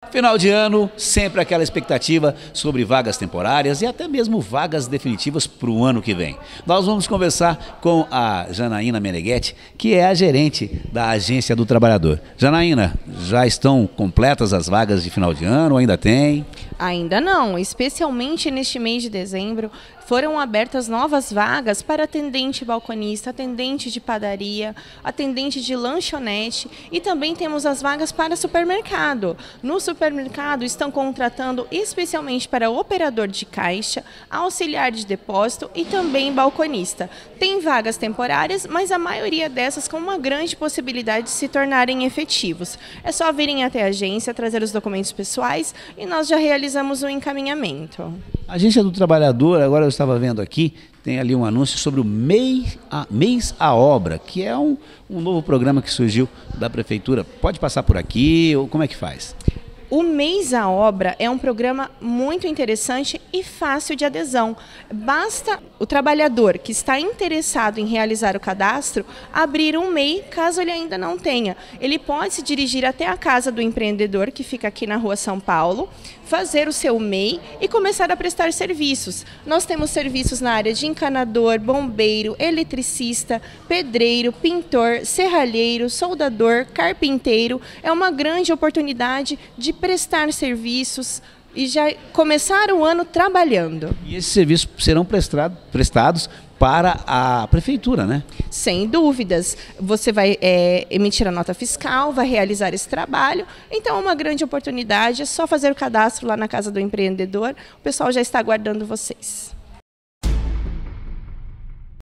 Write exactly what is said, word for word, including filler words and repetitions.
Final de ano, sempre aquela expectativa sobre vagas temporárias e até mesmo vagas definitivas para o ano que vem. Nós vamos conversar com a Janaína Meneghetti, que é a gerente da Agência do Trabalhador. Janaína, já estão completas as vagas de final de ano ou ainda tem? Ainda não, especialmente neste mês de dezembro, foram abertas novas vagas para atendente balconista, atendente de padaria, atendente de lanchonete e também temos as vagas para supermercado. No supermercado estão contratando especialmente para operador de caixa, auxiliar de depósito e também balconista. Tem vagas temporárias, mas a maioria dessas com uma grande possibilidade de se tornarem efetivos. É só virem até a agência, trazer os documentos pessoais e nós já realizamos o encaminhamento. A Agência do Trabalhador, agora eu estava vendo aqui, tem ali um anúncio sobre o Mês a, Mês à Obra, que é um, um novo programa que surgiu da Prefeitura. Pode passar por aqui ou como é que faz? O Mês à Obra é um programa muito interessante e fácil de adesão. Basta o trabalhador que está interessado em realizar o cadastro abrir um M E I, caso ele ainda não tenha. Ele pode se dirigir até a Casa do Empreendedor, que fica aqui na Rua São Paulo, fazer o seu M E I e começar a prestar serviços. Nós temos serviços na área de encanador, bombeiro, eletricista, pedreiro, pintor, serralheiro, soldador, carpinteiro. É uma grande oportunidade de prestar serviços e já começar o ano trabalhando. E esses serviços serão prestado, prestados para a Prefeitura, né? Sem dúvidas. Você vai é, emitir a nota fiscal, vai realizar esse trabalho. Então é uma grande oportunidade, é só fazer o cadastro lá na Casa do Empreendedor. O pessoal já está aguardando vocês.